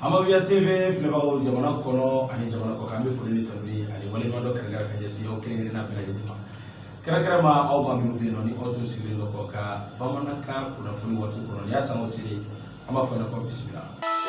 Amawia TV filabao jamana kono ani jamana ko kambe fulini tambi ani wale mando kanga kanje siyo kene na pela jima kara ma au ma minu bino ni otu sili ko ka bamana ka kuna funi watu kono ya samo sili ama fona ko bismillah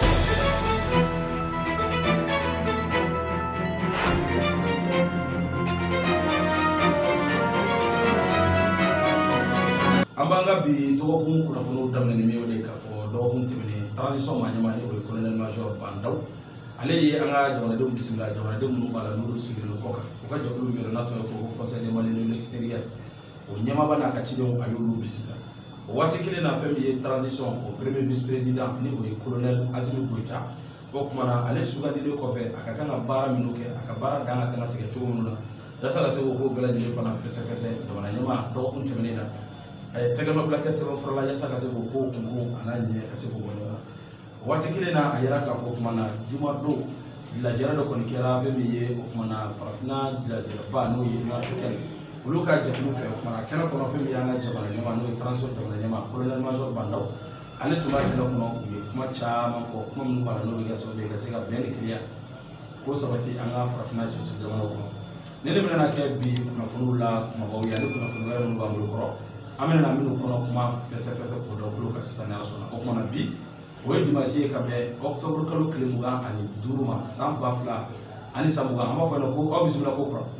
ambanga bi dogo kun kuna funu damna ni mewo de ka fo dogo kun timini transition ma nyama ni ko colonel major bandaw ale yi anga jamana de bismillah jamana de mu bala nuru sigilo ko ka jablu mi na to ko conseil de mali de l'extérieur o nyama bana ka ci do ayulu bismillah o wati kile na famille transition au premier vice président ni ko colonel Assimi Goïta o kuma na ale sugandi de ko fe aka kana bara minuke aka bara danga kana tike chumu na dasala se ko bela de fana fese jamana nyama do kun timini na tegama blaka sebo frola ya saka sebo ko kungu anani ya sebo wala wati kile na ayara ka fo kuma na juma do la jara do kon kera fe mi ye kuma na farafina la jara ba no ye no akel uluka jablu fe kuma na kana kono fe mi yana jabala nyama no transport jabala nyama colonel major bandaw ale tuma kala kono ye kuma cha ma fo kuma mun bala no ga so be ga sega ben clear ko sabati anga farafina cha jabala ko nele mena na ke bi kuna funula kuma bawo ya kuna funula mun ba mu ko amena na minu kono kuma fese ko do bloka sasa na sona o kuma na bi o dimasi ka be octobre kalo klimuga ani duruma samba fla ani samuga ama fa no ko o bismillah ko pro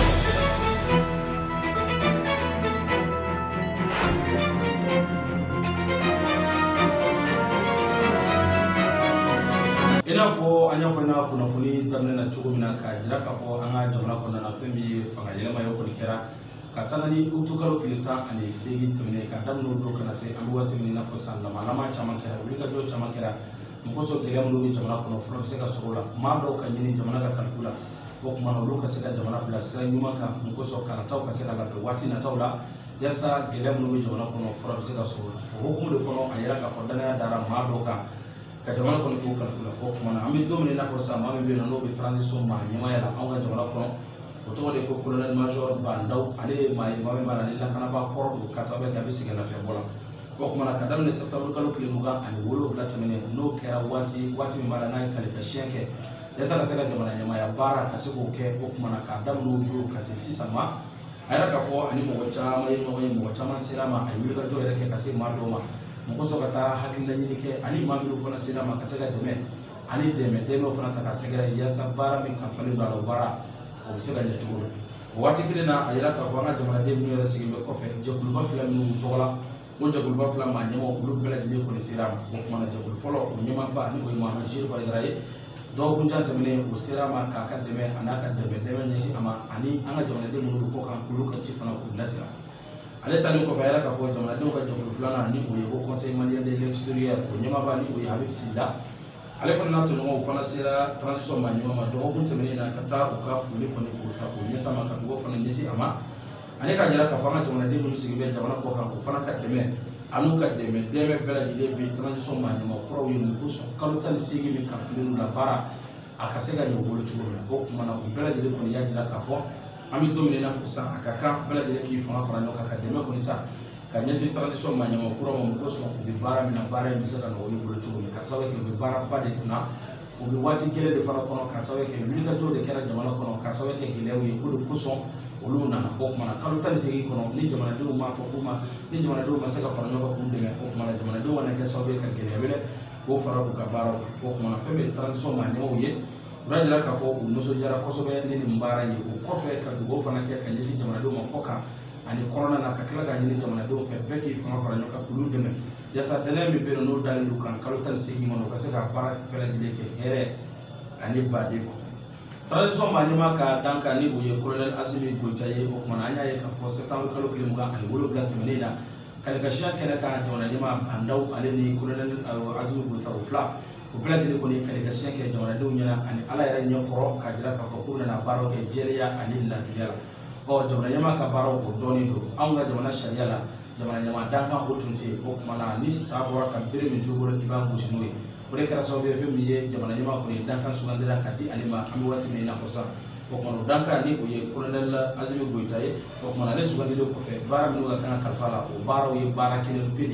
ina fo anya fo na kuna funi tamne na chugo mina ka jira ka fo anga jamana ko na femi fanga yele mayo ko dikera kasanani utukalo kilita ani segi temene ka damno do kana se ambuwa temene na fosan la malama chama kera ulika do chama kera mkoso kera mlo bi jamana kono fro se ka sorola ma do ka nyini jamana ka kalfula ko kuma no loka se ka jamana bla se nyuma ka mkoso kana taw ka se ka la wati na tawla yasa kera mlo bi jamana kono fro se ka sorola hukumu de kono ayira ka fodana ya dara ma do ka jamana kono ko kalfula ko kuma na ami do mene na fosan ma be no bi transition ma nyama ya la anga jamana kono oto de ko colonel major bandaw ale mai mame mara ni la kana ba kordo kasabe ka bisiga na fe bola ko kuma na kadam ne septembre kalo klimuga ani wolo vla tamene no kera wati mara na kale ka shenke yasa na sega jamana nyama ya bara kasiko ke ko kuma na kadam no do kasisi sama ayra ka fo ani mo wacha mo wacha man silama ayuli ka joyre ke kasi mardoma mo ko so kata hakilla ni ke ani mamiru fona silama kasega deme ani deme fona ta kasega yasa bara min kan fali bara o sega nya chugo wati kile na ayira ka fanga jamana de mi yara sigi be ko fe jabul ba fila mi tola o jabul ba fila ma nyamo ulu bela de ko ni siram o kuma na jabul folo o nyama ba ni ko ma shir fa daraye do bu janta mene o sirama ka ka de me anaka de me nyesi ama ani anga jamana de mu ko kan kulu ka ci fana ko nasira ale tani ko fa yara ka fo jamana de ko jabul fila na ni o ye ko conseil malien de l'extérieur ko nyama ba ni o ye habib sida ale fana to no fana sira transition ma nyuma ma do kun temene na kata o ka fuli ko ni ko ta ko nyesa ma ka go fana nyesi ama ane ka jara ka fana to na de mu sigi be jamana ko kan ko fana ka deme anu ka deme bela dile be transition ma nyuma ko wi mu ko so kalu tan sigi mi ka fuli no la bara akasega ni bolo chugo na ko kuma na bela dile ko ni ya jira ka fo ami do mi na fo sa akaka bela dile ki fana fana no ka deme ko ni ta kanyesi transition ma nyama kura mo koso bi bara mina bara mi saka no yibolo chugo mi kasawe ke bi bara bade na o bi wati gele de fara kono kasawe ke mi ka jode kera jamana kono kasawe ke gele wi ko koso oluna na ko mana kalu tan sigi kono ni jamana de ma fo kuma ni jamana de ma saka fara nyoba ko ndeme ko mana jamana de wana ke sawe ka gele wele ko fara ko ka bara ko mana febe transition ma nyama ye rajala ka fo ko no so jara koso be ni mbara ni ko fe ka go fana ke kanyesi jamana de ma koka ani corona na kakila ga nyini jamana do fe beki fama fara nyoka kulu deme yasa dele mi be no dal lu kan kalutan sigi mono ka sega para pela dile ke here ani bade ko tradition ma ni maka danka ni uye colonel Assimi Goïta ye o kuma anya ye ka fo septembre kalo klimuga ani wolo bla temenina kale ka sha kala ka jamana ni ma andaw ale ni colonel Assimi Goïta o fla o bla dile ko ni kale ka sha ke jamana do nyana ani ala yara nyokoro ka jira ka fo kuna na baro ke jeria ani la dile o jamana nyama ka baro ko doni do anga jamana sharia la jamana nyama danka hotunte o kuma na ni sabora ka bere mi jogoro iba bushinoy o de kara so be fe mi ye jamana nyama ko ni danka sugandira ka di alima ami wati mi na fosa o kono danka ni o ye colonel Assimi Goïta ye o kuma na le sugandiro ko fe bara mi no ka kana kalfala o bara o ye bara kelen pedi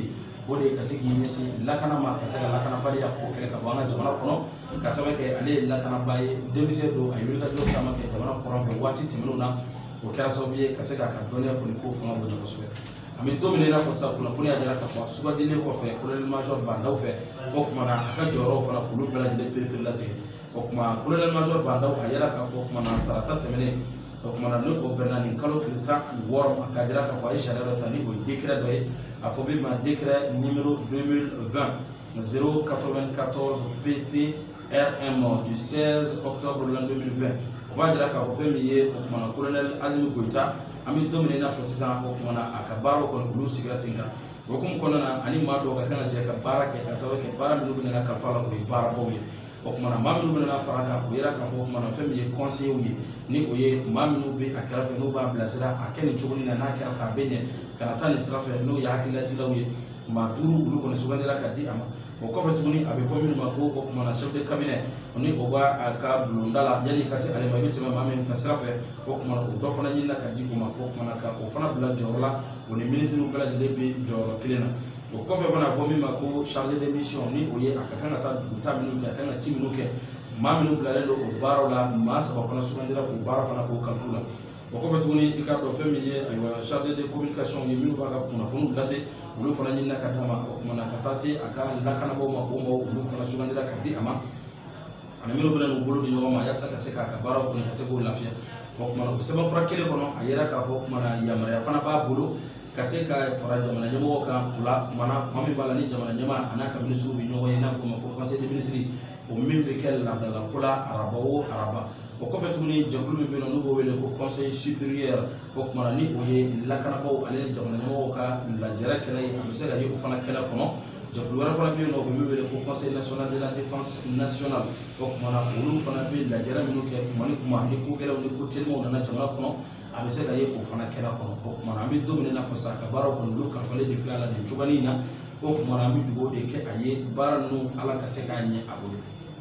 o de ka se k'i ɲɛsin lakana ma ka se ka lakana baliya ko kɛlɛ ka bɔ an ka jamana kɔnɔ ka sababu kɛ ale ye lakanaba ye denmisɛn don a ye wulikajɔ caman kɛ jamana kɔnɔ fɛ waati tɛmɛnenw na o kɛra sababu ye ka se k'a ka dɔnniya kɔni ko fanga bonya kosɛbɛ. An bɛ don min i n'a fɔ sisan kunnafoni y'a jira k'a fɔ sugandilen kɔfɛ colonel major Bandaw fɛ o kumana a ka jɔyɔrɔw fana k'olu bɛɛ lajɛlen perepere latigɛ. O kuma colonel major Bandaw a yɛrɛ k'a fɔ kumana tarata tɛmɛnen o kumana ni o bɛnna nin kalo tile 16 a ka jira k'a fɔ a ye sariya dɔ ta ni o ye décret dɔ ye a fɔ min ma décret numéro 2020 094 PT-RM du 16 octobre 2020 o b'a jira k'a fɔ fɛn min ye o kumana colonel Azimi Goïta an bɛ don min i n'a fɔ sisan o kumana a ka baaraw kɔni olu sigira sen kan o hukumu kɔnɔna na ani maa dɔw ka kan ka jɛ ka baara kɛ ka sababu kɛ baara minnu bɛna kalifa la o ye baarabaw ye o kumana maa minnu bɛna fara kan o yera k'a fɔ o kumana fɛn min ye conseillers ye ni o ye maa minnu bɛ a kɛrɛfɛ n'u b'a bilasira a kɛ nin cogo in na n'a kɛra k'a bɛ ɲɛ kana taa nin sira fɛ n'o ye hakililajilaw ye maa 5 olu kɔni sugandira ka di a ma o kɔfɛ tuguni a bɛ fɔ minnu ma ko o kumana chef de cabinet ni o b'a ka bulonda la yanni ka se ale ma i bɛ tɛmɛ maa min ka sira fɛ o kumana o dɔ fana ɲinina ka di o ma o kumana ka o fana bila jɔyɔrɔ la o ni ministres bɛɛ lajɛlen bɛ jɔyɔrɔ kelen na o kɔfɛ fana fɔ min ma ko chargé de mission ni o ye a ka kan ka taa duguta minnu kɛ a kan ka ci minnu kɛ maa minnu bilalen don o baaraw la maa 3 fana sugandira o baara fana k'o kalifu la o kɔfɛ tuguni i k'a dɔn fɛn min ye ayiwa chargé de communication ye minnu b'a ka kunnafoniw lase olu fana ɲinina ka d'a ma o kumana ka taa se a ka lakanabaw ma o maaw olu fana sugandira ka di a ma ani minnu bɛna n'u bolo di ɲɔgɔn ma yaasa ka se k'a ka baaraw kɔni ka se k'o lafiya o kumana o sɛbɛnfura kelen kɔnɔ a yera k'a fɔ o kumana yamaruya fana b'a bolo ka se ka fara jamana ɲɛmɔgɔw kan o la kumana maa min b'a la ni jamana ɲɛmaa a n'a ka ministres bɛ ɲɔgɔn ye i n'a fɔ o ma ko conseil des ministres o min bɛ kɛ laadalako la araba o araba o kɔfɛ tuguni jɛkulu min bɛ yen nɔ n'u b'o wele ko conseil supérieur o kumana ni o ye lakanabaw ale ni jamana ɲɛmɔgɔw ka lajɛrɛ kɛnɛ ye a bɛ se ka ye o fana kɛnɛ kɔnɔ jɛkulu wɛrɛ fana bɛ yen nɔ o bɛ min wele ko conseil national de la défense nationale o kumana olu fana bɛ lajɛrɛ minnu kɛ kuma ni kuma ni ko gɛlɛnw ni ko telimanw nana jamana kɔnɔ a bɛ se ka ye o fana kɛnɛ kɔnɔ o kumana an bɛ don min i n'a fɔ sisan ka baaraw kɔni olu kalifalen de filɛ a la nin cogoya in na o kumana an bɛ dugawu de kɛ a ye baara ninnu ala ka se k'a ɲɛ a bolo.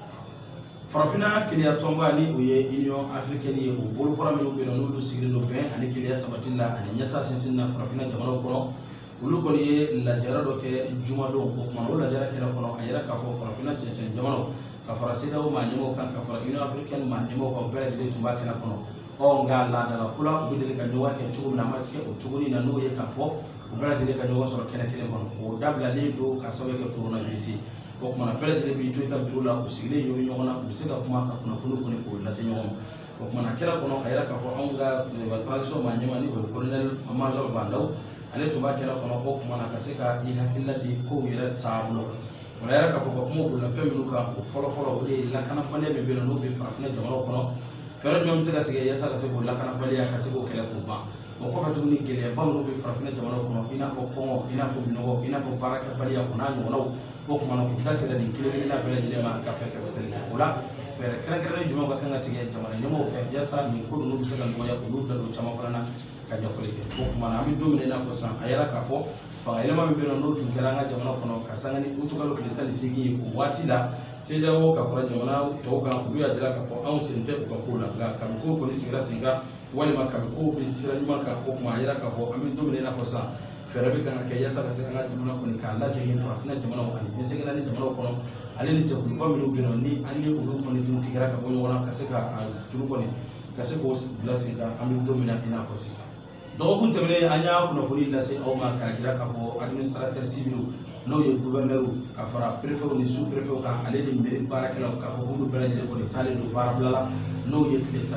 Farafinna keleya tɔnba ni o ye Union africaine ye o bolofara minnu bɛ yen nɔ n'olu sigilen don bɛn ani keleya sabatili la ani ɲɛtaa sinsin na farafinna jamanaw kɔnɔ olu kɔni ye lajara dɔ kɛ jumadon o kumana o lajara kɛnɛ kɔnɔ a yɛrɛ k'a fɔ farafinna cɛncɛn jamanaw ka fara CEDEAO maa ɲɛmɔgɔw kan ka fara Union africaine maa ɲɛmɔgɔw kan bɛɛ lajɛlen tun b'a kɛnɛ kɔnɔ nka laadala ko la u bɛ deli ka ɲɔgɔn kɛ cogo min na a ma kɛ o cogonin na n'o ye k'a fɔ u bɛɛ lajɛlen ka ɲɔgɔn sɔrɔ kɛnɛ kelen kɔnɔ o dabilalen don ka sababu kɛ coronavirus o kumana bɛɛ lajɛlen b'i to i ka bureau la u sigilen ɲɔgɔn ɲɔgɔn na u bɛ se ka kuma ka kunnafoni kɔni k'o lase ɲɔgɔn ma o kumana kɛnɛ kɔnɔ a yɛrɛ k'a fɔ anw ka transition maa ɲɛma ni o ye colonel major Bandaw ale tun b'a kɛnɛ kɔnɔ o kumana ka se ka i hakilila di kow yɛrɛ taabolo kan o la yɛrɛ k'a fɔ ka kuma o la fɛn minnu kan o fɔlɔfɔlɔ o de ye lakanabaliya min bɛ yen n'o bɛ farafinna jamanaw kɔnɔ fɛɛrɛ jumɛn bɛ se ka tigɛ yaasa ka se k'o lakanabaliya ka se k'o kɛlɛ k'o ban o kɔfɛ tuguni gɛlɛyaba minnu bɛ farafinna jamanaw kɔnɔ i n'a fɔ kɔngɔ i n'a fɔ minɔgɔ i n'a fɔ baarakɛbaliya o n'a ɲɔgɔnnaw o kumana k'u da sera nin kelen-kelenna bɛɛ lajɛlen ma ka fɛsɛfɛsɛli kɛ o la fɛɛrɛ kɛrɛnkɛrɛnnen jumɛn ka kan ka tigɛ jamana ɲɛmɔgɔw fɛ yaasa nin ko ninnu bɛ se ka nɔgɔya olu da don caman fana na ka ɲɛfɔli kɛ o kumana an bɛ don min i n'a fɔ sisan a yɛrɛ k'a fɔ fanga yɛlɛma min bɛ yen nɔ n'o tun kɛra an ka jamana kɔnɔ ka sanga ni utukalo tile 18 ye o waati la CEDEAO ka fara jamana tɔw kan olu y'a jira k'a fɔ anw sen tɛ u ka ko la nka kabi kow kɔni sigira sen kan walima kabi kow bɛ sira ɲuman kan o kuma a yɛrɛ k'a fɔ an bɛ don min i n'a fɔ sisan fɛɛrɛ bɛ kan ka kɛ yaasa ka se an ka jamana kɔni k'a lasegin farafinna jamanaw ani dɛsɛgɛnna ni jamanaw kɔnɔ ale ni jɛkuluba minnu bɛ yen nɔ ni an ni olu kɔni tun tigɛra ka bɔ ɲɔgɔn na ka se ka juru kɔni ka se k'o bila sen kan an bɛ don min na i n'a fɔ sisan dɔgɔkun tɛmɛnen an y'a kunnafoni lase aw ma k'a jira k'a fɔ administrateur civil n'o ye gouverneur ka fara préfet ni sous préfet kan ale ni mairie baarakɛlaw k'a fɔ k'olu bɛɛ lajɛlen kɔni taalen don baarabila la n'o ye tile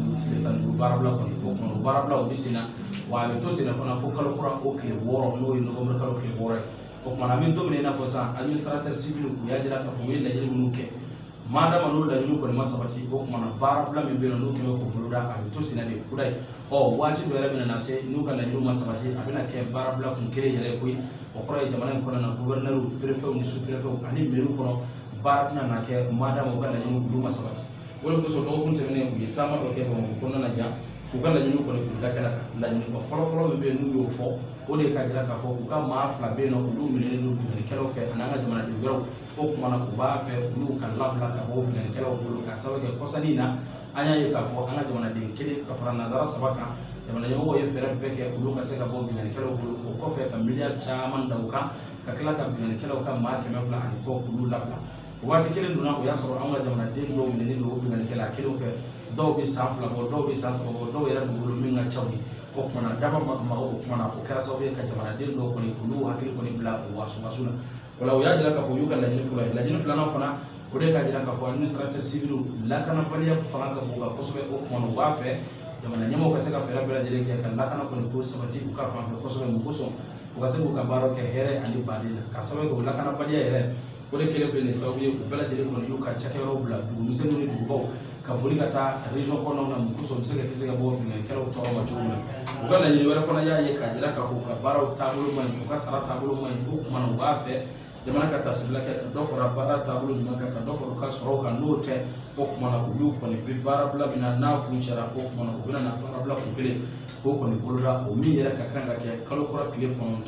15 baarabila kɔni o kumana o baarabila o bɛ sen na wa a bɛ to sen na fana fo kalo kura o tile 6 n'o ye novembre kalo tile 6 ye o kumana an bɛ don min i n'a fɔ sisan administrateur civil u y'a jira k'a fɔ u ye lajɛli minnu kɛ maa dama n'o laɲiniw kɔni ma sabati o kumana baarabila min bɛ yen nɔ n'o kɛmɛ k'o boloda a bɛ to sen na de kuda ye waati dɔ yɛrɛ bɛna na se n'u ka laɲiniw ma sabati a bɛna kɛ baarabila kun kelen yɛrɛ ye koyi o kɔrɔ ye jamana in kɔnɔna na gouverneur préfet ni sous préfet ani maire kɔnɔ baara tɛna na kɛ maa dama u ka laɲiniw olu ma sabati o de kosɔn dɔgɔkun tɛmɛnen u ye taama dɔ kɛ Bamakɔ kɔnɔna na yan u ka laɲiniw kɔni k'u lakana laɲiniba fɔlɔfɔlɔ min bɛ yen n'u y'o fɔ o de ka jira k'a fɔ u ka maa 2 bɛ yen nɔ olu minɛnen don bingannikɛlaw fɛ ani an ka jamanaden wɛrɛw o kumana u b'a fɛ olu ka labila ka bɔ bingannikɛlaw bolo k'a sababu kɛ kɔsannin na an y'a ye k'a fɔ an ka jamanaden 1 ka fara nanzara 3 kan jamana ɲɛmɔgɔw ye fɛɛrɛ bɛɛ kɛ olu ka se ka bɔ bingannikɛlaw bolo o kɔfɛ ka miliyari caman da u kan ka kila ka binganikɛlaw ka maa 100 ani kɔ k'olu labila o waati kelen donna o y'a sɔrɔ an ka jamanaden dɔw minɛnen don o binganikɛla kelenw fɛ dɔw bɛ san 2 bɔ dɔw bɛ san 3 bɔ dɔw yɛrɛ bolo min ka caw ye o kumana daba maga o kumana o kɛra sababu ye ka jamanaden dɔw kɔni olu hakili kɔni bila o wasu la wala o y'a jira k'a fɔ u y'u ka laɲini fɔlɔ ye laɲini filanan fana o de ka jira k'a fɔ administrateur civil lakanabaliya fanga ka bon ka kosɛbɛ o kumana u b'a fɛ jamana ɲɛmɔgɔw ka se ka fɛɛrɛ bɛɛ lajɛlen kɛ ka lakana kɔni ko sabati u ka fan fɛ kosɛbɛ mun kosɔn u ka se k'u ka baaraw kɛ hɛrɛ ani baden na ka sababu kɛ o lakanabaliya yɛrɛ o de kelen filɛ nin sababu ye u bɛɛ lajɛlen kɔni y'u ka cakɛyɔrɔw bila dugumisɛnninw ni dugubaw ka boli ka taa région kɔnɔnaw na mun kosɔn u bɛ se ka kisi ka bɔ bingannikɛlaw tɔɔrɔ ma cogo min na u ka laɲini wɛrɛ fana y'a ye k'a jira k'a fɔ u ka baaraw taabolo man ɲi u ka sara taabolo man ɲi o kumana u b'a fɛ jamana ka tasibila kɛ ka dɔ fara baara taabolo ɲuman kan ka dɔ fara u ka sɔrɔw kan n'o tɛ o kumana olu kɔni bɛ baarabila min na n'a kun cɛra o kumana u bɛna na baarabila kun kelen k'o kɔni boloda o min yɛrɛ ka kan ka kɛ kalo kura tile 9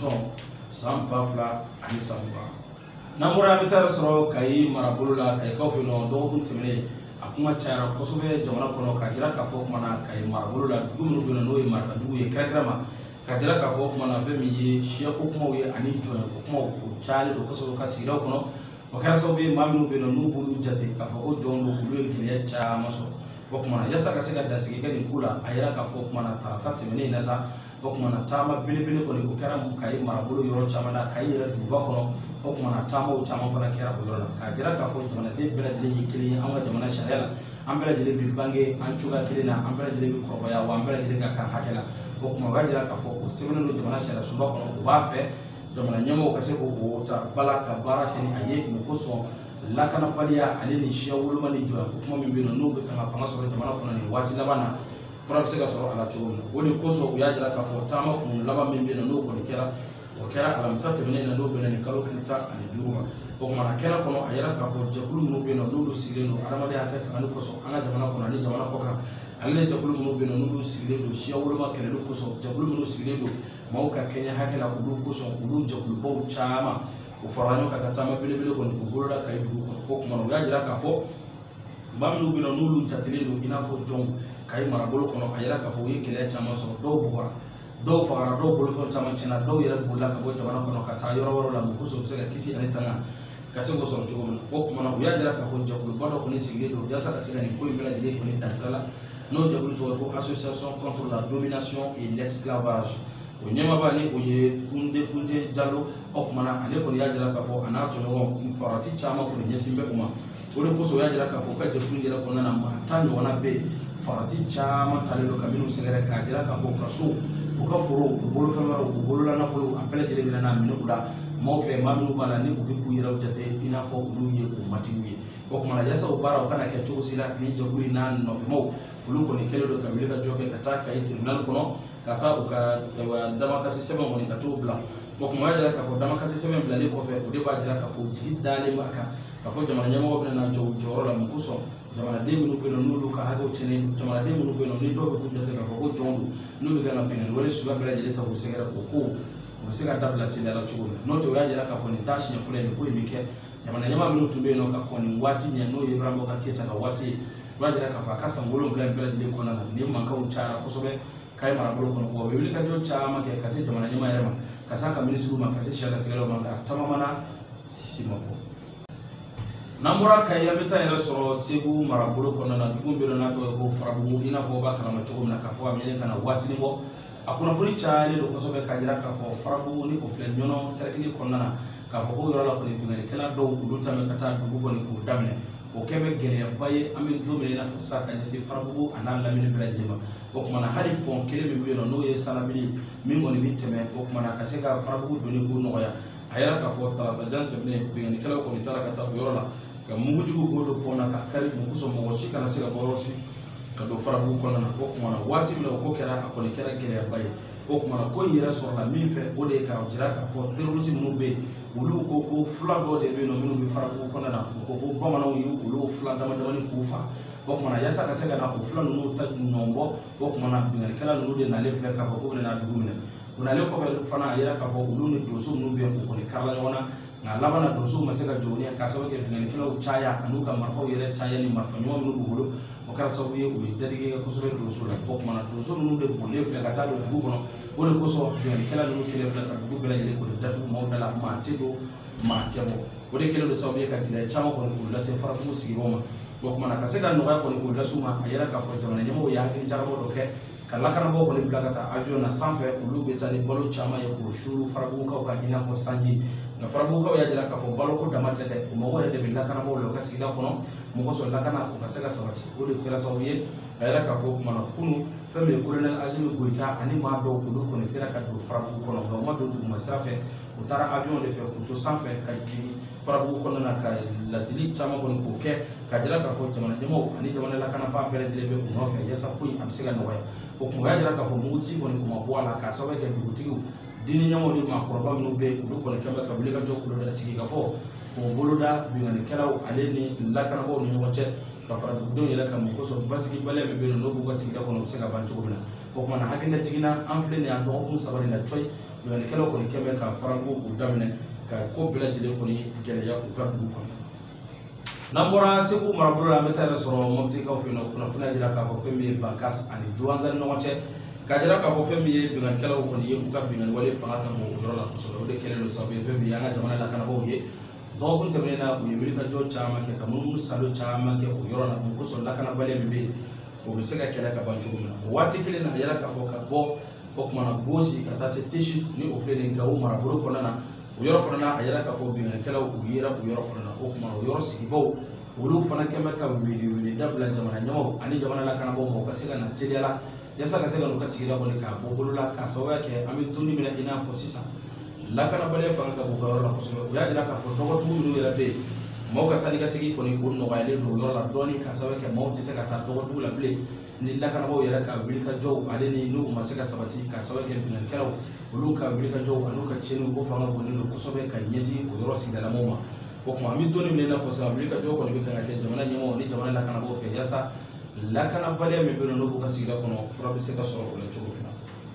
san 2020 n'an bɔra an bɛ taa sɔrɔ Kayi marabolo la Kayikaw fɛ yen nɔ dɔgɔkun tɛmɛnen a kuma cayara kosɛbɛ jamana kɔnɔ ka jira k'a fɔ kumana Kayi marabolo la dugu minnu bɛ yen n'o ye marakadugu ye kɛrɛnkɛrɛn ma ka jira k'a fɔ kumana fɛn min ye siyako kumaw ye ani jɔnyako kumaw o cayalen don kosɛbɛ ka sigidaw kɔnɔ o kɛra sababu ye maa minnu bɛ yen nɔ n'u b'olu jate k'a fɔ ko jɔn don olu ye gɛlɛya caman sɔrɔ o kumana yasa ka se ka dansigi kɛ nin ko la a yira k'a fɔ kumana tarata tɛmɛnen na sa o kumana taama belebele kɔni o kɛra Kayi marabolo yɔrɔ caman na Kayi yɛrɛ duguba kɔnɔ o kumana taamaw caman fana kɛra o yɔrɔ la k'a jira k'a fɔ jamanaden bɛɛ lajɛlen ye kelen ye an ka jamana sariya la an bɛɛ lajɛlen bɛ bange an cogoya kelen na an bɛɛ lajɛlen bɛ kɔrɔbaya wa an bɛɛ lajɛlen ka kan hakɛ la o kuma o b'a jira k'a fɔ o sɛbɛnnen don jamana sariya sunba kɔnɔ o b'a fɛ jamana ɲɛmɔgɔw ka se k'o ta bala ka baara kɛ ni a ye mun kosɔn lakanabaliya ale ni siya woloma ni jɔyako kuma min bɛ yen nɔ n'o bɛ kan ka fanga sɔrɔ jamana kɔnɔ nin waati laban na fura bɛ se ka sɔrɔ a la cogo min na o de kosɔn u y'a jira k'a fɔ taama kun laban min bɛ yen nɔ n'o kɔni kɛra o kɛra alamisa tɛmɛnen na n'o bɛnna ni kalo tile 15 ma o kumana kɛnɛ kɔnɔ a yira k'a fɔ jɛkulu minnu bɛ yen nɔ n'olu sigilen don adamadenya hakɛ tagani kosɔn an ka jamana kɔnɔ ani jamana kɔ kan ale ni jɛkulu minnu bɛ yen nɔ n'olu sigilen don siya woloma kɛlɛli kosɔn jɛkulu minnu sigilen don maaw ka kɛɲɛ hakɛ la olu kosɔn olu jɛkulubaw caman o fara ɲɔgɔn kan ka taama belebele kɔni k'u boloda Kayi dugu kɔnɔ o kumana u y'a jira k'a fɔ maa minnu bɛ yen nɔ n'olu jatelen don i n'a fɔ jɔnw Kayi marabolo kɔnɔ a yira k'a fɔ u ye gɛlɛya caman sɔrɔ dɔw bugɔra dɔw fagara dɔw bolofɛn caman tiɲɛna dɔw yɛrɛ bolila ka bɔ jamana kɔnɔ ka taa yɔrɔ wɛrɛw la mun kosɔn u bɛ se ka kisi ani tanga ka se k'o sɔrɔ cogo min na o kumana u y'a jira k'a fɔ jɛkuluba dɔ kɔni sigilen don yasa ka se ka nin ko in bɛɛ lajɛlen kɔni dansira la n'o jɛkulu tɔgɔ ye ko association contre la domination et l'esclavage o ɲɛmaaba ni o ye Kunde Jalo o kumana ale kɔni y'a jira k'a fɔ a n'a tɔɲɔgɔn farati caman kɔni ɲɛsin bɛ u ma o de kosɔn o y'a jira k'a fɔ u ka jɛkulu yɛrɛ kɔnɔna na maa 10 ɲɔgɔnna bɛ yen farati caman talen don ka minnu sɛgɛrɛ k'a jira k'a fɔ ka so u ka foro u bolofɛn wɛrɛw u bolola nafolo a bɛɛ lajɛlen bɛna n'a minɛ u la maaw fɛ maa minnu b'a la ni u bɛ k'u yɛrɛw jate i n'a fɔ olu ye o matigiw ye o kumana yasa o baara o kana kɛ cogo si la ni jɛkulu in n'a nɔfɛmaw olu kɔni kɛlen don ka wuli ka jɔ kɛ ka taa Kayi tribunal kɔnɔ ka taa u ka damakasi sɛbɛn kɔni ka t'o bila o kuma y'a jira k'a fɔ damakasi sɛbɛn bilalen kɔfɛ o de b'a jira k'a fɔ jigi dalen b'a kan k'a fɔ jamana ɲɛmɔgɔ bɛna na jɔ u jɔyɔrɔ la mun kosɔn jamanaden minnu bɛ yen nɔ n'olu ka hakɛw tiɲɛnen jamanaden minnu bɛ yen nɔ ni dɔw bɛ k'u jate k'a fɔ ko jɔn don n'u bɛ kan ka bɛnkan wale suguya bɛɛ lajɛlen ta k'u sɛgɛrɛ o ko o bɛ se ka dabila teliya la cogo min na n'o tɛ o y'a jira k'a fɔ nin t'a siɲɛ fɔlɔ ye nin ko in bɛ kɛ jamana ɲɛmaa minnu tun bɛ yen nɔ ka kɔn nin waati ɲɛ n'o ye Ibrahima Bubakar Keita ka waati ye o b'a jira k'a fɔ a ka san 7 in bɛɛ lajɛlen kɔnɔna na nin mankanw cayara kosɛbɛ Kayi marabolo kɔnɔ wa u bɛ wuli ka jɔ caman kɛ ka se jamana ɲɛmaa yɛrɛ ma ka se a ka minisiriw ma ka se sariyatigɛlaw ma nka tamamana Sisi ma bɔ n'an bɔra Kayi an bɛ taa yɛrɛ sɔrɔ Segu marabolo kɔnɔna na dugu bɛ yen n'a tɔgɔ ye ko Farabugu i n'a fɔ o b'a kalama cogo min na k'a fɔ a bɛ ɲini ka na waatinin bɔ a kunnafoni cayalen don kosɛbɛ k'a jira k'a fɔ Farabugu ni o filɛ ɲɔnɔ sɛrɛkili kɔnɔna na k'a fɔ ko yɔrɔ la kɔni bingannikɛla dɔw olu ta bɛ ka taa dugu kɔni k'o daminɛ o kɛ bɛ gɛlɛyaba ye an bɛ don min i n'a fɔ sisan ka ɲɛsin Farabugu a n'a lamini bɛɛ lajɛlen ma o kumana hali pɔn kelen min bɛ yen nɔ n'o ye sanabili min kɔni bɛ tɛmɛ o kumana ka se ka Farabugu donni ko nɔgɔya a yɛrɛ k'a fɔ tarata jan tɛmɛnen bingannikɛlaw kɔni taara ka taa o yɔrɔ la ka mugujugu k'o don pɔn na ka kari mun kosɔn mɔgɔ si kana se ka bɔ yɔrɔ si ka don Farabugu kɔnɔna na o kumana waati min na o ko kɛra a kɔni kɛra gɛlɛyaba ye o kumana ko in yɛrɛ sɔrɔla min fɛ o de ye k'a jira k'a fɔ terroriste minnu bɛ yen olu ko ko fila dɔw de bɛ yen nɔ minnu bɛ Farabugu kɔnɔna na u ko ko bamananw ye olu fila damadamani k'u fa o kumana yasa ka se ka na o fila ninnu ta ɲɔgɔn bɔ o kumana bingannikɛla ninnu de nalen filɛ k'a fɔ ko bɛna dugu minɛ o nalen kɔfɛ fana a yira k'a fɔ olu ni donso minnu bɛ yen u kɔni karila ɲɔgɔn na na labana donso maseka joni ka sababu ke ngani kala uchaya anuka marfa yere chaya ni marfa nyoma mnu buhulu wakara sababu ye uidadike ka kusobe donso la bok mana donso nu de bolle fle ka tado bu kono woni koso ngani kala nu kele fle ka bu bela yele ko datu mawda la ma tedo ma temo woni kele do sababu ye ka dila chama ko ko la se fara fu siroma bok mana ka seka no ga ko ko la suma ayera ka fo jamana nyama ya ngi jarabo do ke kala kana bo ko ni blagata avion na sanfɛ olu bɛ taa ni balo caman ye k'o suru farabugukaw ka i n'a fɔ sanji nka farabugukaw y'a jira k'a fɔ baloko dama tɛ dɛ o mɔgɔw yɛrɛ de bɛ lakanabagaw la u ka sigida kɔnɔ mɔgɔ sɔrɔ lakana u ka se ka sabati o de kɛra sababu ye a yɛrɛ k'a fɔ kumana kunu fɛn min ye colonel Asimi Goita ani maa dɔw olu kɔni sera ka don farabugu kɔnɔ nka u ma don duguma sira fɛ u taara avion de fɛ k'u to sanfɛ ka jigin farabugu kɔnɔna na ka lasili caman kɔni k'o kɛ ka jira k'a fɔ jamana ɲɛmɔgɔw ani jamana lakanabaa bɛɛ lajɛlen bɛ u nɔfɛ yaasa ko in a bɛ se ka nɔgɔya o kuma y'a jira k'a fɔ muguci kɔni kuma bɔ a la k'a sababu kɛ dugutigiw dini ɲɛmɔgɔw ni maakɔrɔba minnu bɛ olu kɔni kɛn bɛ ka wuli ka jɔ k'olu da sigi ka fɔ k'o boloda bingannikɛlaw ale ni lakanabagaw ni ɲɔgɔn cɛ ka fara dugudenw yɛrɛ kan mun kosɔn basigi baliya min bɛ yen n'o b'u ka sigida kɔnɔ u bɛ se ka ban cogo min na o kuma na hakilila jiginna an filɛ nin ye a dɔgɔkun saba de la coyi bingannikɛlaw kɔni kɛn bɛ ka farabugu k'u daminɛ ka ko bɛɛ lajɛlen kɔni gɛlɛya u ka dugu kɔnɔ. N'an bɔra Segu marabolo la an bɛ taa yɛrɛ sɔrɔ Moptikaw fɛ yen nɔ kunnafoniya jira k'a fɔ fɛn min ye Bankas ani Duwanza ni ɲɔgɔn cɛ k'a jira k'a fɔ fɛn min ye bingannikɛlaw kɔni ye u ka binganni wale fanga ka bon o yɔrɔ la kosɛbɛ o de kɛlen don sababu ye fɛn min ye an ka jamana lakanabagaw ye dɔgɔkun tɛmɛnen na u ye wulikajɔ caman kɛ ka munumunu salo caman kɛ o yɔrɔ la mun kosɔn lakanabaliya min bɛ yen o bɛ se ka kɛlɛ ka ban cogo min na o waati kelen na a yɛrɛ k'a fɔ ka bɔ o kumana Gosi ka taa se Teshit ni o filɛ nin ye Gawo marabolo kɔnɔna na o yɔrɔ fana na a yɛrɛ k'a fɔ bingannikɛlaw u yera o yɔrɔ fana na o kumana o yɔrɔ sigibaw olu fana kɛn bɛ ka wele dabila jamana ɲɛmɔgɔw ani jamana lakanabagaw ma u ka se ka na teliya la yaasa ka se ka n'u ka sigida kɔni k'a bɔ bolo la k'a sababuya kɛ an bɛ donni minɛ i n'a fɔ sisan lakanabaliya fanga ka bon u ka yɔrɔ la kosɛbɛ u y'a jira k'a fɔ dɔgɔtigiw minnu yɛrɛ bɛ yen maaw ka taa ni ka segin kɔni o nɔgɔyalen don o yɔrɔ la dɔɔni k'a sababu kɛ maaw tɛ se ka taa dɔgɔtigiw la bilen ni lakanabagaw yɛrɛ ka wulikajɔw ale ni n'u ma se ka sabati k'a sababu kɛ bingannikɛlaw olu ka wulikajɔw a n'u ka tiɲɛniw ko fanga bonnen don kosɛbɛ ka ɲɛsin o yɔrɔ sigidalamaw ma o kuma an bɛ donni minɛ i n'a fɔ sisan wulikajɔ kɔni bɛ kan ka kɛ jamana ɲɛmɔgɔw ni jamana lakanabagaw fɛ yaasa lakanabaliya min bɛ yen n'o b'u ka sigida kɔnɔ fura bɛ se ka sɔrɔ o la cogo min na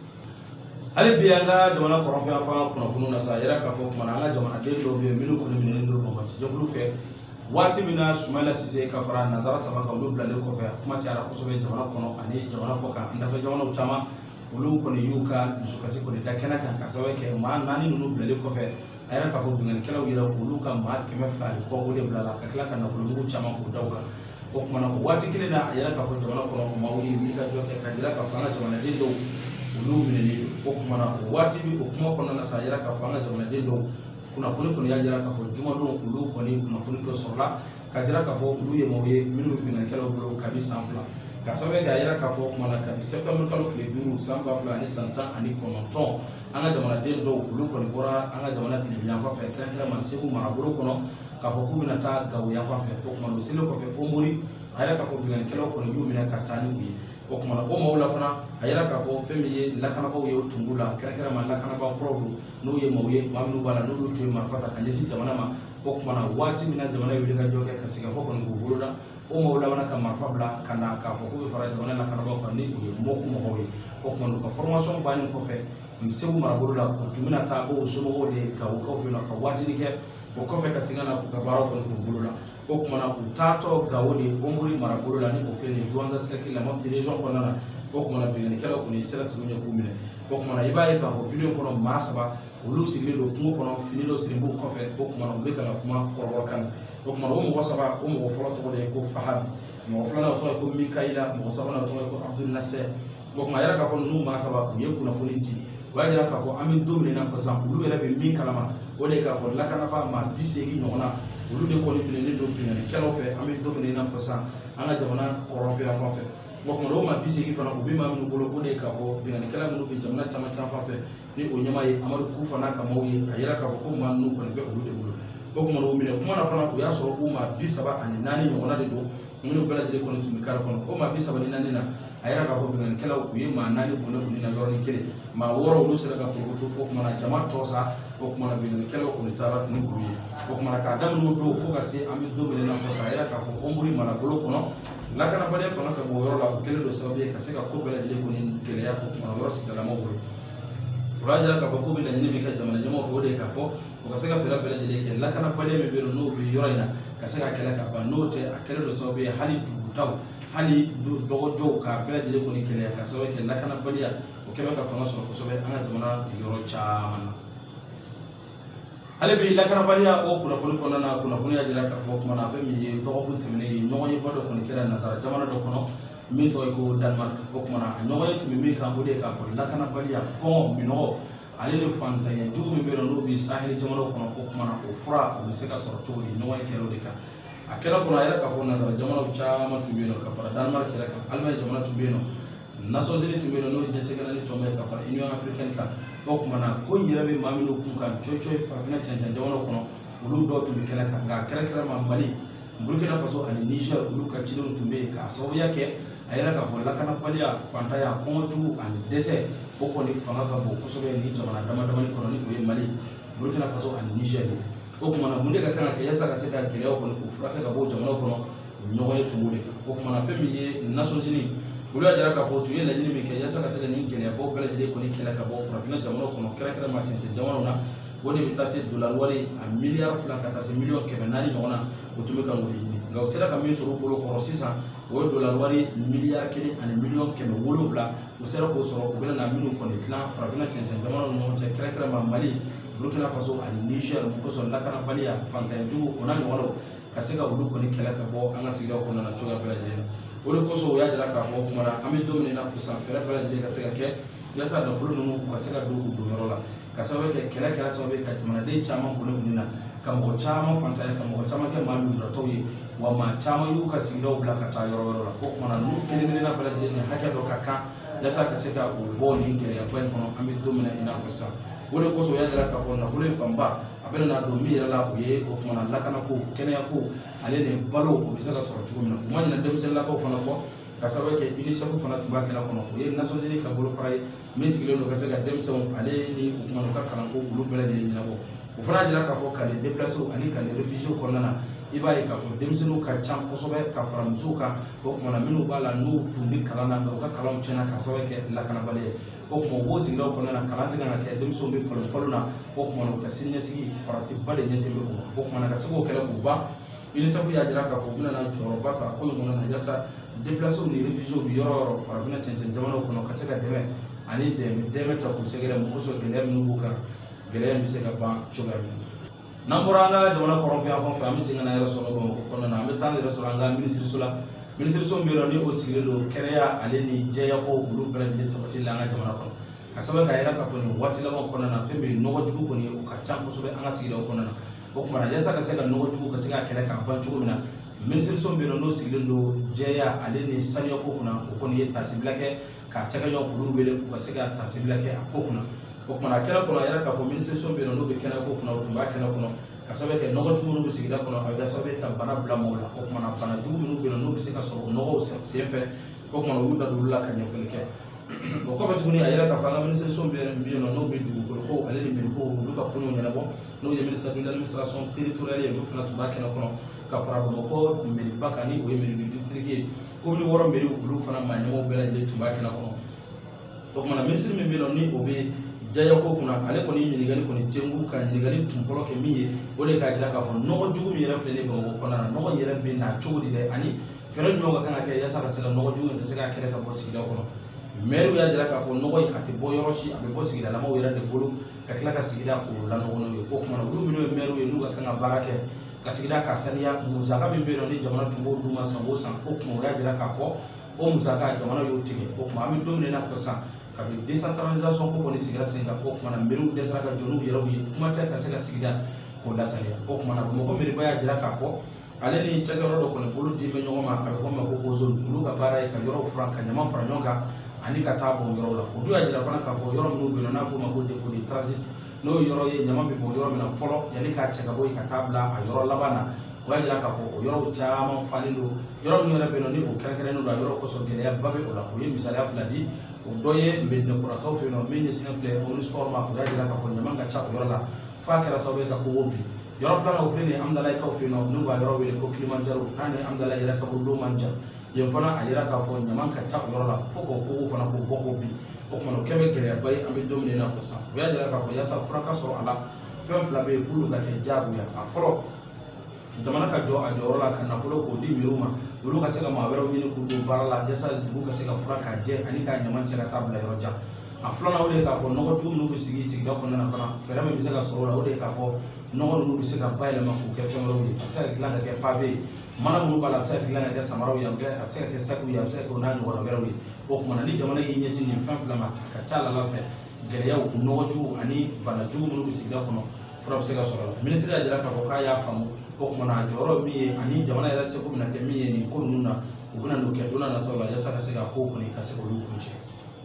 hali bi an ka jamana kɔrɔnfɛ fanga kunnafoniw na sa a yɛrɛ k'a fɔ kuma na an ka jamanaden dɔw bɛ yen minnu kɔni minɛnen don Banbati jɛkulu fɛ waati min na Sumayila Sise ka fara Nazara Sama kan olu bilalen kɔfɛ kuma cayara kosɛbɛ jamana kɔnɔ ani jamana kɔ kan an dafɛ jamanaw caman olu kɔni y'u ka dusukasi kɔni da kɛnɛ kan k'a sababu kɛ maa naani ninnu bilalen kɔfɛ a yɛrɛ k'a fɔ bingannikɛlaw yɛrɛ olu ka maa 200 ani kɔ o de bila la ka tila ka nafolomugu caman k'o da u kan o kumana o waati kelen na a yɛrɛ k'a fɔ jamana kɔnɔ o maaw ye wulikajɔ kɛ ka jira k'a fɔ an ka jamanaden dɔw olu minɛnen don o kumana o waati bi o kuma kɔnɔna na sa a yɛrɛ k'a fɔ an ka jamanaden dɔw kunnafoni kɔni y'a jira k'a fɔ jumadon olu kɔni kunnafoni dɔ sɔrɔla ka jira k'a fɔ olu ye maaw ye minnu bɛ bingannikɛlaw bolo kabi san 2 ka sababu kɛ a yɛrɛ k'a fɔ kumana kabi septembre kalo tile 5 san 2000 ani san 19 an ka jamanaden dɔw olu kɔni bɔra an ka jamana tilebi yan fan fɛ kɛrɛnkɛrɛnma Segu marabolo kɔnɔ k'a fɔ k'u bɛna taa Gawo yan fan fɛ o kumana o selen kɔfɛ o mori a yɛrɛ k'a fɔ bingannikɛlaw kɔni y'u minɛ ka taa ni u ye o kumana o maaw la fana a yɛrɛ k'a fɔ fɛn min ye lakanabagaw ye o tun b'u la kɛrɛnkɛrɛnma lakanabagaw kuraw don n'u ye maaw ye maa minnu b'a la n'olu tun ye marifa ta ka ɲɛsin jamana ma o kumana waati min na jamana ye wulikajɔ kɛ ka sigi ka fɔ kɔni k'u boloda o maaw labanna ka marifa bila ka na k'a fɔ k'u bɛ fara jamana lakanabagaw kan ni u ye mɔgɔw ye o kumana u ka formation bannen kɔfɛ Segu marabolo la u tun bɛna taa o somɔgɔw de Gawokaw fɛ yen nɔ ka waatini kɛ o kɔfɛ ka segin ka na u ka baaraw kɔni k'u bolo la o kumana u taatɔ Gawo de Ombori marabolo la ni o filɛ nin ye Duwanza cercle la Mopti région kɔnɔna na o kumana bingannikɛlaw kɔni sera tugu ɲɛ k'u minɛ o kumana i b'a ye k'a fɔ video in kɔnɔ maa 3 olu sigilen don kungo kɔnɔ fini dɔ siri b'u kɔfɛ o kumana u bɛ ka na kuma kɔrɔbɔrɔkan na o kumana o mɔgɔ 3 o mɔgɔ fɔlɔ tɔgɔ de ye ko Fahad mɔgɔ filanan o tɔgɔ ye ko Mikaila mɔgɔ sabanan o tɔgɔ ye ko Abdul Nasser o kuma a yɛrɛ k'a fɔ ninnu maa 3 u ye kunnafoni di o y'a jira k'a fɔ an bɛ don min na fɔ sisan olu yɛrɛ bɛ min kalama o de ye k'a fɔ lakanabaa maa 80 ɲɔgɔn na olu de kɔni minɛnen don bingannikɛlaw fɛ an bɛ don min na fɔ sisan an ka jamana kɔrɔnfɛ yan fan fɛ o kumana o maa 80 fana u bɛ maa minnu bolo o de ye k'a fɔ bingannikɛla minnu bɛ jamana caman fan fɛ ni o ɲɛmaa ye Amadu Kufa n'a ka maaw ye a yira k'a fɔ ko maa ninnu kɔni bɛ olu de bolo o kumana o minɛ kuma na fana o y'a sɔrɔ o maa 34 ɲɔgɔnna de don minnu bɛɛ lajɛlen kɔni tun bɛ kari kɔnɔ o maa 34 na a yɛrɛ k'a fɔ bingannikɛlaw u ye maa 4 bɔnɛ u ni na yɔrɔnin kelen maa 6 olu sera ka korokoto o kumana jama tɔ sa o kumana bingannikɛlaw kɔni taara ni olu ye o kumana k'a daminɛ o don fo ka se an bɛ don min na fɔ sa a yɛrɛ k'a fɔ Ombori marabolo kɔnɔ lakanabaliya fanga ka bon o yɔrɔ la o kɛlen don sababu ye ka se ka ko bɛɛ lajɛlen kɔni gɛlɛya o kumana o yɔrɔ sigidalamaw bolo o y'a jira k'a fɔ ko bɛ laɲini min kɛ jamana ɲɛmɔgɔw fɛ o de ye k'a fɔ o ka se ka fɛɛrɛ bɛɛ lajɛlen kɛ lakanabaliya min bɛ yen n'o bɛ yɔrɔ in na ka se ka kɛlɛ ka ban n'o tɛ a kɛlɛ dɔ sababu ye hali dugutaw hali dɔgɔjɔw ka bɛɛ lajɛlen kɔni kɛlɛ ka sababu kɛ lakanabaliya o kɛmɛ ka fanga sɔrɔ kosɛbɛ an ka jamana yɔrɔ caman na. hali bi lakanabaliya o kunnafoni kɔnɔna na kunnafoni y'a jira k'a fɔ kuma na fɛn min ye dɔgɔkun tɛmɛnen ye ɲɔgɔn ye ba dɔ kɔni kɛra nazara jamana dɔ kɔnɔ min tɔgɔ ye ko Danemark. o kuma na a ɲɔgɔn ye tun bɛ min kan o de ye k'a fɔ lakanabaliya kɔngɔ minɔgɔ ale ni fantanya jugu min bɛ yen n'o bɛ saheli jamanaw kɔnɔ o kuma na o fura o bɛ se ka sɔrɔ cogo di ɲɔgɔn ye kɛra o de kan. a kɛra kɔnɔ a yɛrɛ k'a fɔ nazara jamanaw caman tun bɛ yen nɔ ka fara Danemark yɛrɛ kan Allemagne jamana tun bɛ yen nɔ Nations Unies tun bɛ yen nɔ n'o ye ɲɛsɛgɛnna ni tɔn bɛ ka fara Union Africaine kan. o kuma na ko n yɛrɛ bɛ maa minnu kun kan coyi farafinna cɛncɛn jamanaw kɔnɔ olu dɔw tun bɛ kɛnɛ kan nka kɛrɛnkɛrɛnma Mali Burkina Faso ani Niger olu ka cidenw tun bɛ yen k'a sababuya kɛ a yɛrɛ k'a fɔ lakanabaliya fantanya kɔngɔjugu ani dɛsɛ o kɔni fanga ka bon kosɛbɛ ni jamana damadamani kɔnɔ ni o ye Mali Burkina Faso ani Niger ye. o kuma na mun de ka kan ka kɛ yasa ka se ka gɛlɛyaw kɔni k'u furakɛ ka bɔ jamanaw kɔnɔ ɲɔgɔn ye tun b'o de kan. o kuma na fɛn min ye Nations Unies olu y'a jira k'a fɔ tun ye laɲini min kɛ yasa ka se ka nin gɛlɛyabaw bɛɛ lajɛlen kɔni kɛlɛ ka bɔ farafinna jamanaw kɔnɔ kɛrɛnkɛrɛnma cɛncɛn jamanaw na o de bɛ taa se dollar wari a miliyari 2 ka taa se miliyɔn 400 ɲɔgɔn na o tun bɛ ka o de ɲini nka o sera ka min sɔrɔ u bolo kɔrɔ sisan o ye dollar wari miliyari 1 ani miliyɔn 700 u sera k'o sɔrɔ u bɛna na minnu kɔni dilan farafinna cɛncɛn jamanaw ni ɲɔgɔn cɛ kɛrɛnkɛrɛnma Mali Burkina Faso ani Niger o kosɔn lakanabaliya fantanyajugu o n'a ɲɔgɔnnaw ka se ka olu kɔni kɛlɛ ka bɔ an ka sigidaw kɔnɔna na cogoya bɛɛ lajɛlen na. o de kosɔn o y'a jira k'a fɔ kuma na an bɛ don min na sisan fɛɛrɛ bɛɛ lajɛlen ka se ka kɛ yasa nafolo ninnu ka se ka don u don yɔrɔ la ka sababu kɛ kɛlɛ kɛra sababu ye ka jamanaden caman bolo nin na ka mɔgɔ caman fantanya ka mɔgɔ caman kɛ maa lujuratɔw ye wa maa caman y'u ka sigidaw bila ka taa yɔrɔ wɛrɛ la. o kuma na n'u kelen-kelenna bɛɛ lajɛlen ni hakɛ dɔ ka kan yasa ka se ka o bɔ nin gɛlɛyaba in kɔnɔ an bɛ don min na i n'a fɔ sisan. o de kosɔn o y'a jira k'a fɔ nafolo in fanba a bɛna na don min yɛrɛ la o ye o kuma na lakanako kɛnɛyako ale ni balo o bɛ se ka sɔrɔ cogo min na. u ma ɲinɛ denmisɛnninlakaw fana kɔ ka sababu kɛ UNICEF fana tun b'a kɛnɛ kɔnɔ o ye Nations Unies ka bolofara ye min sigilen don ka se ka denmisɛnw ale ni o kuma na u ka kalanko olu bɛɛ lajɛlen ɲɛnabɔ. o fana y'a jira k'a fɔ ka les déplacés ani ka les réfugiés kɔnɔna na i b'a ye k'a fɔ denmisɛnninw ka ca kosɛbɛ ka fara musow kan. o kuma na minnu b'a la n'u tun bɛ kalan na nka u ka kalanw tiɲɛna ka sababu kɛ lakanabaliya ye. o kuma u b'o sigidaw kɔnɔna na kalan tɛ kan ka kɛ denmisɛnw bɛ palon na o kuma na u ka siniɲɛsigi faratiba de ɲɛsin bɛ o ma. o kuma na ka se k'o kɛlɛ k'u ban UNICEF y'a jira k'a fɔ u bɛna na jɔyɔrɔba ta ko in kɔnɔna na yasa déplacés ni réfugiés bi yɔrɔ yɔrɔ farafinna cɛncɛn jamanaw kɔnɔ ka se ka dɛmɛ ani dɛmɛ ta k'u sɛgɛrɛ mun kosɔn gɛlɛya minnu b'u kan gɛlɛya in bɛ se ka ban cogoya min na. n'an bɔra an ka jamana kɔrɔnfɛ yan fan fɛ an bɛ segin ka na yɛrɛ sɔrɔ Bamakɔ kɔnɔna na an bɛ taa an yɛrɛ sɔrɔ an ka minisiriso la. minisiriso min bɛ yen nɔ ni o sigilen don kɛnɛya ale ni jɛyako olu bɛɛ lajɛlen sabatili la an ka jamana kɔnɔ ka sababu k'a yira k'a fɔ nin waati laban kɔnɔna na fɛn min ye nɔgɔjugu kɔni ye o ka ca kosɛbɛ an ka sigidaw kɔnɔna na. o kuma na yasa ka se ka nɔgɔjugu ka se ka kɛlɛ k'a ban cogo min na minisiriso min bɛ yen nɔ n'o sigilen don jɛya ale ni sanuyako kunna o kɔni ye tasibila kɛ ka cɛkɛɲɔgɔn k'olu wele u ka se ka tasibila kɛ a ko kunna. o kuma na a kɛnɛ kɔnɔ a yira k'a fɔ minisiriso min bɛ yen nɔ n'o bɛ kɛnɛko kunna o tun b'a kɛnɛ kɔnɔ ka sababu kɛ nɔgɔjugu minnu bɛ sigida kɔnɔ a bɛ kɛ sababu ye ka bana bila mɔgɔw la. o kuma na banajugu minnu bɛ yen nɔ n'u bɛ se ka sɔrɔ nɔgɔw senfɛ o kuma na olu da don olu la ka ɲɛfɔli kɛ. o kɔfɛ tuguni a yira k'a fɔ an ka minisiriso min bɛ yen nɔ n'o bɛ dugukolo ko ale ni miriko olu ka koɲɛw ɲɛnabɔ n'o ye ministère de l'administration territoriale ye olu fana tun b'a kɛnɛ kɔnɔ ka fara Bamakɔ mairie-ba kan ni o ye mairie du district ye commune 6 mairie olu fana maaɲɛmaw bɛɛ lajɛlen tun b'a kɛnɛ kɔnɔ. o kuma na ministre min bɛ yen nɔ ni o bɛ jɛyako kunna ale kɔni ɲininkali kɔni tɛnku ka ɲininkali kun fɔlɔ kɛ min ye o de k'a jira k'a fɔ nɔgɔjugu min yɛrɛ filɛ ni Bamakɔ kɔnɔna na nɔgɔ yɛrɛ bɛ na cogo di dɛ ani fɛɛrɛ jumɛn ka kan ka kɛ yasa ka se ka nɔgɔjugu in tɛ se ka kɛlɛ ka bɔ sigida kɔnɔ. maire y'a jira k'a fɔ nɔgɔ in a tɛ bɔ yɔrɔ si a bɛ bɔ sigidalamaw yɛrɛ de bolo ka tila ka sigida k'o lanɔgɔ n'o ye. o kuma na olu minnu ye maire ye n'u ka kan ka baara kɛ ka sigida ka saniya musaka min bɛ yen nɔ ni jamana tun b'o d'u ma san o san o kuma o y'a jira k'a fɔ o musaka jamana y'o tigɛ. o kuma an bɛ don min na i n'a fɔ sisan kabini décentralisation ko kɔni sigira sen kan o kuma na maire dɛsɛra ka jɔ n'u yɛrɛw ye kuma tɛ ka se ka sigida k'o lasaniya. o kuma na Bamakɔ maire-ba y'a jira k'a fɔ ale ni cakɛyɔrɔ dɔ kɔni bolo di bɛ ɲɔgɔn ma a bɛ fɔ o ma ko ozone olu ka baara ye ka yɔrɔw furan ka ɲama fara ɲɔgɔn kan ani ka taa bɔn yɔrɔ la. o dun y'a jira fana k'a fɔ yɔrɔ minnu bɛ yen nɔ n'a fɔ o ma ko dépôt de transit n'o ye yɔrɔ ye ɲama bɛ bɔn yɔrɔ min na fɔlɔ yanni k'a cɛ ka bɔ yen ka taa bila a yɔrɔ laban na o y'a jira k'a fɔ o yɔrɔw caman falen don yɔrɔ minnu yɛrɛ bɛ yen nɔ ni o kɛrɛnkɛrɛnnen don a yɔrɔ kosɔn gɛlɛyaba bɛ o la o ye misaliya fila di. o dɔ ye Mɛdinɛkurakaw fɛ yen nɔ min ɲɛsinnen filɛ Omnisport ma o y'a jira k'a fɔ ɲama ka ca o yɔrɔ la f'a kɛra sababu ye ka fɔ o bi. yɔrɔ filanan o filɛ nin ye Amdalaye kaw fɛ yen nɔ n'u b'a yɔrɔ wele ko Kilimanjaro n'a ni Amdalaye yɛrɛ ka bolo man jan yen fana a yira k'a fɔ ɲama ka ca o yɔrɔ la fo k'o kogo fana k'o bɔ k'o bin. o kuma na o kɛ bɛ gɛlɛyaba ye an bɛ don min na i n'a fɔ sisan o y'a jira k'a fɔ yasa fura ka sɔrɔ a la fɛn fila bɛ yen f'olu ka kɛ diyagoya a fɔlɔ jamana ka jɔ a jɔyɔrɔ la ka nafolo k'o di mairie ma olu ka se ka maa wɛrɛw ɲini k'u don baara la yasa dugu ka se ka fura k'a jɛ ani k'a ɲama cɛ ka taa bila yɔrɔ jan a filanan o de ye k'a fɔ nɔgɔjugu minnu bɛ sigi sigida kɔnɔna na fana fɛɛrɛ min bɛ se ka sɔrɔ o la o de ye k'a fɔ nɔgɔ ninnu bɛ se ka bayɛlɛma k'u kɛ fɛn wɛrɛw ye a bɛ se ka dilan ka kɛ pavé mana minnu b'a la a bɛ se ka dilan ka kɛ samaraw ye a bɛ se ka kɛ sakiw ye a bɛ se ka kɛ o n'a ɲɔgɔnna wɛrɛw ye o kumana ni jamana y'i ɲɛsin nin fɛn fila ma a ka ca ala fɛ gɛlɛyaw nɔgɔjugu ani banajugu minnu bɛ sigida kɔnɔ fura bɛ se ka sɔrɔ a la minisiri y'a jira k'a fɔ k'a y'a faamu o kumana a jɔyɔrɔ min ye ani jamana yɛrɛ seko bɛna kɛ min ye nin ko ninnu na u bɛna n'o kɛ don n'a nataw la yasa ka se ka kow kɔni ka se k'olu kuncɛ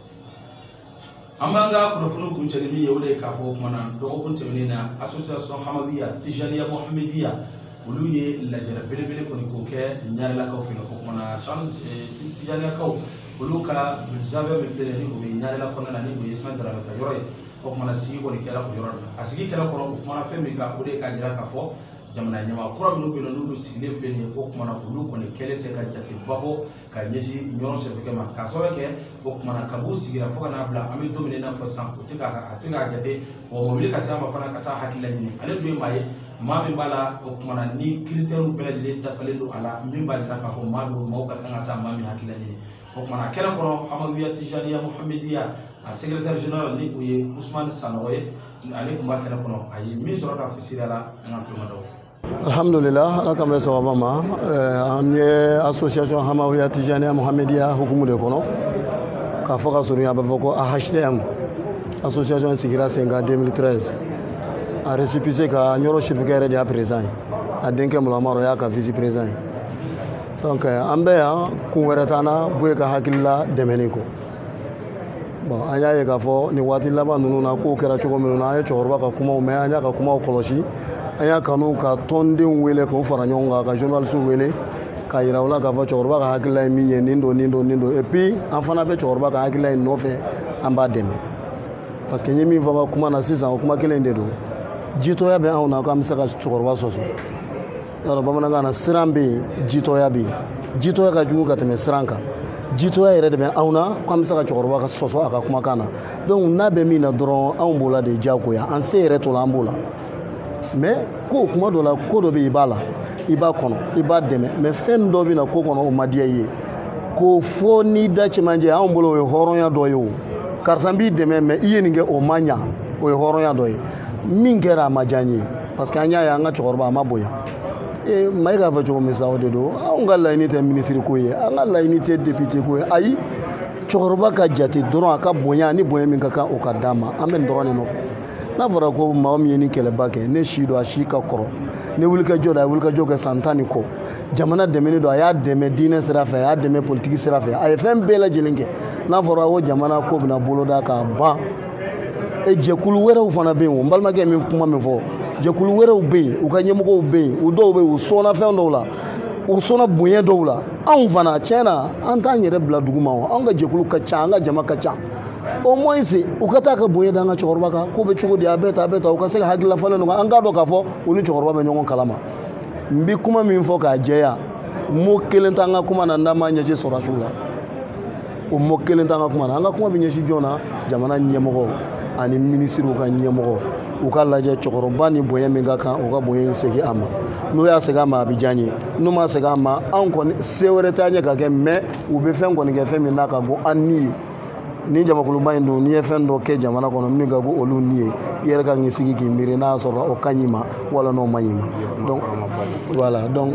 an b'an ka kunnafoniw kuncɛ ni min ye o de ye k'a fɔ o kumana dɔgɔkun tɛmɛnen na association Hamadiya Tijaniya Muhamadiya olu ye lajɛrɛ belebele kɔni k'o kɛ ɲarelakaw fɛ o kumana Tijaniyakaw olu ka zabɛ min filɛ ni o bɛ ɲarela kɔnɔna na ni o ye Ismail Darame ka yɔrɔ ye o kumana sigi kɔni kɛra o yɔrɔ la a sigi kɛra kɔnɔ o kumana fɛn min kan o de ye k'a jira k'a fɔ jamana ɲɛmaa kura minnu bɛ yen n'olu sigilen filɛ nin ye o kumana olu kɔni kɛlen tɛ ka jateba bɔ ka ɲɛsin ɲɔgɔn sɛbɛkɛ ma k'a sababu kɛ o kumana ka b'u sigira fo ka n'a bila an bɛ don min i n'a fɔ sisan o tɛ k'a jate wa mobili ka se a ma fana ka taa hakilila ɲini ale dun ye maa ye maa min b'a la o kumana ni kiritɛriw bɛɛ lajɛlen dafalen don a la min b'a jira k'a fɔ maa don maaw ka kan ka taa maa min hakilila ɲini o kumana a kɛra kɔnɔ Hamadiya Tijaniya Muhamadiya a secrétaire général ni o ye Usmane Sanɔgɔ ye ale tun b'a kɛnɛ kɔnɔ a ye min sɔrɔ k'a fɔ sira la an ka kulomadaw fɛ Alhamdulillah, ala kama sababa ma an ye association Hamadiya Tijaniya Muhamadiya hukumu de kɔnɔ k'a fɔ ka surunya a bɛ fɔ ko AHTM association sigira sen kan 2013 a récépissé ka ɲɔrɔ chefkɛ yɛrɛ de y'a président ye a denkɛ Mulamaro y'a ka vice président ye donc an bɛ yan kun wɛrɛ t'an na Boye ka hakilila dɛmɛni kɔ bon an y'a ye k'a fɔ nin waati laban ninnu na kow kɛra cogo minnu na an ye cɛkɔrɔba ka kumaw mɛn an y'a ka kumaw kɔlɔsi an y'a kanu ka tɔndenw wele k'o fara ɲɔgɔn kan ka journalistes wele k'a yira u la k'a fɔ cɛkɔrɔba ka hakilila ye min ye nin don et puis an fana bɛ cɛkɔrɔba ka hakilila in nɔfɛ an b'a dɛmɛ parce que n ye min fɔ n ka kuma na sisan o kuma kelen de don jitɔya bɛ anw na k'an bɛ se ka cɛkɔrɔba sɔsɔ yɔrɔ bamanankan na siran bɛ yen jitɔya bɛ yen jitɔya ka jugu ka tɛmɛ siran kan jitɔya yɛrɛ de bɛ anw na k'an bɛ se ka cɛkɔrɔba ka sɔsɔ a ka kumakan na donc n'a bɛ min na dɔrɔn anw b'o la de diyagoya an se yɛrɛ t'o la an b'o la mais ko kuma dɔ la ko dɔ bɛ i b'a la i b'a kɔnɔ i b'a dɛmɛ mais fɛn dɔ bɛ na ko kɔnɔ o ma diya i ye k'o fɔ n'i da cɛmancɛ anw bolo o ye hɔrɔnya dɔ ye o karisa n b'i dɛmɛ mais i ye nin kɛ o ma ɲa o ye hɔrɔnya dɔ ye min kɛra a ma diya n ye parce que an y'a ye an ka cɛkɔrɔba a ma bonya maa yi k'a fɔ cogo min sa o de don anw ka laɲini tɛ minisiri ko ye an ka laɲini tɛ député ko ye ayi cɛkɔrɔba ka jate dɔrɔn a ka bonya ni bonya min ka kan o ka d'a ma an bɛ nin dɔrɔn de nɔfɛ n'a fɔra ko maa min ye ni kɛlɛba kɛ ne si don a si ka kɔrɔ ne wulikajɔ don a ye wulikajɔ kɛ san 10 ni kɔ jamana dɛmɛni don a y'a dɛmɛ diinɛ sira fɛ a y'a dɛmɛ politiki sira fɛ a ye fɛn bɛɛ lajɛlen kɛ n'a fɔra ko jamana ko bɛna boloda k'a ban jɛkulu wɛrɛw fana bɛ yen o n balimakɛ min kuma min fɔ jɛkulu wɛrɛw bɛ yen u ka ɲɛmɔgɔw bɛ yen u dɔw bɛ yen u sɔnna fɛn dɔw la u sɔnna bonya dɔw la anw fana tiɲɛ na an t'an yɛrɛ bila dugu ma anw ka jɛkulu ka ca an ka jama ka ca au moins u ka taa ka bonya da an ka cɛkɔrɔba kan ko bɛ cogo di a bɛ tan u ka se ka hakilila falen ɲɔgɔn an k'a dɔn k'a fɔ u ni cɛkɔrɔba bɛ ɲɔgɔn kalama n bɛ kuma min fɔ k'a jɛya mot kelen t'an ka kuma na n'an m'a ɲɛsin sɔrɔdasiw la o mot kelen t'an ka kuma na an ka kuma bɛ ɲɛsin jɔn na jamana ɲɛmɔgɔw ani minisiriw ka ɲɛmɔgɔ u ka lajɛ cɛkɔrɔba ni bonya min ka kan u ka bonya in segin a ma n'u y'a segin a ma a bɛ diya n ye n'u ma segin a ma anw kɔni se wɛrɛ t'an ɲɛ ka kɛ mais u bɛ fɛn kɔni kɛ fɛn min n'a ka bon an ni ye ni jamakuluba in don n'i ye fɛn dɔ kɛ jamana kɔnɔ min ka bon olu ni ye i yɛrɛ ka k'i sigi k'i miiri n'a sɔrɔ o ka ɲi ma wala n'o ma ɲi ma donc voilà donc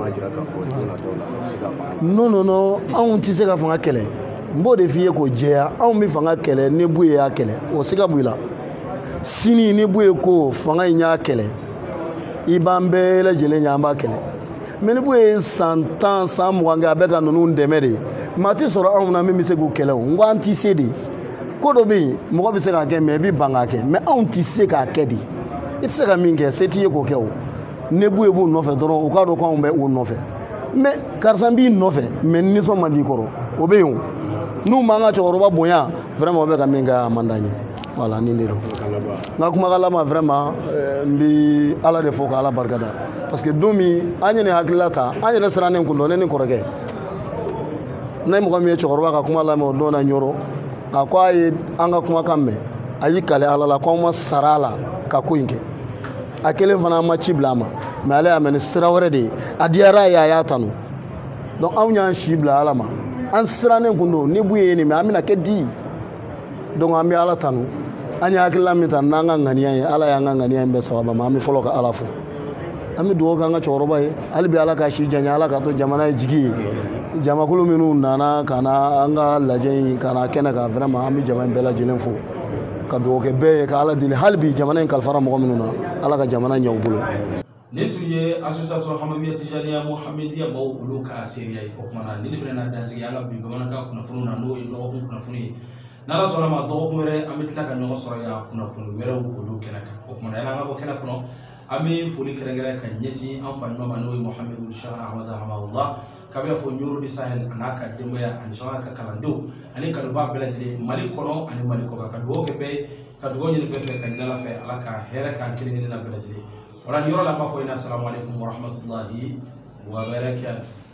non anw tɛ se ka fanga kɛlɛ n b'o de f'i ye k'o jɛya anw bɛ fanga kɛlɛ ni Boye y'a kɛlɛ o siga b'i la sini ni Boye ko fanga in y'a kɛlɛ i b'an bɛɛ lajɛlen ye an b'a kɛlɛ mais ni Boye ye san 10 san 20 kɛ a bɛ ka ninnu dɛmɛ de maa tɛ sɔrɔ anw na min bɛ se k'u kɛlɛ o n ko an tɛ se de ko dɔ bɛ yen mɔgɔ bɛ se k'a kɛ mais i bɛ ban k'a kɛ mais anw tɛ se k'a kɛ de i tɛ se ka min kɛ se t'i ye k'o kɛ o ni Boye b'u nɔfɛ dɔrɔn u k'a dɔn k'anw bɛ u nɔfɛ mais karisa n b'i nɔfɛ mais nisɔn man di kɔrɔ o bɛ yen o n'u m'an ka cɛkɔrɔba bonya vraiment o bɛ ka min kɛ a man d'an ye voilà nin de don n ka kumakan laban vraiment n bɛ ala de fɔ ka ala barikada parce que don min an ye nin hakilila ta an yɛrɛ sirannen kun dɔn ne ni kɔrɔkɛ ne mɔgɔ min ye cɛkɔrɔba ka kuma lamɛn o don na ɲɔrɔ a ko a ye an ka kumakan mɛn a y'i kale ala la k'anw ma sara a la ka ko in kɛ a kelen fana ma ci bila ma mais ale y'a mɛ ni sira wɛrɛ de ye a diyara ye a y'a tanu donc anw y'an si bila ala ma an sirannen kun don ni bu ye nin mais an bɛna kɛ di donc an bɛ ala tanu an ye hakilila min ta n'an ka ŋaniya ye ala y'an ka ŋaniya in bɛɛ sababa ma an bɛ fɔlɔ ka ala fo an bɛ dugawu k'an ka cɛkɔrɔba ye hali bi ala ka si janya ala ka to jamana ye jigi ye jamakulu minnu nana ka na an ka lajɛ in ka na kɛnɛ kan vraiment an bɛ jama in bɛɛ lajɛlen fo ka dugawu kɛ bɛɛ ye ka ala deli hali bi jamana in kalifara mɔgɔ minnu na ala ka jamana ɲɛ u bolo. nin tun ye association Hamawiya Tijaniya Muhamadiya baw olu ka seereya ye o kuma na ni ne bɛna dansigi an ka bi bamanankan kunnafoniw na n'o ye dɔgɔkun kunnafoni ye n'ala sɔnna ma dɔgɔkun wɛrɛ an bɛ tila ka ɲɔgɔn sɔrɔ yan kunnafoni wɛrɛw olu kɛnɛ kan o kuma na yan'an ka bɔ kɛnɛ kɔnɔ an bɛ foli kɛrɛnkɛrɛn ka ɲɛsin an fa ɲuman ma n'o ye Muhamadu Shah Ahmadu Hamawula k'a bɛ fɔ Ɲorodi Sahel a n'a ka denbaya ani sɔn ka kalandenw ani kanuba bɛɛ lajɛlen Mali kɔnɔ ani Mali kɔ kan ka dugawu kɛ bɛɛ ye ka dugawu ɲini bɛɛ fɛ ka ɲini Ala fɛ Ala ka hɛrɛ k'an kelen kelen na bɛɛ lajɛlen. Wala ni yɔrɔ la an b'a fɔ ina assalamu alaikum wa rahmatullahi wa barakatuh.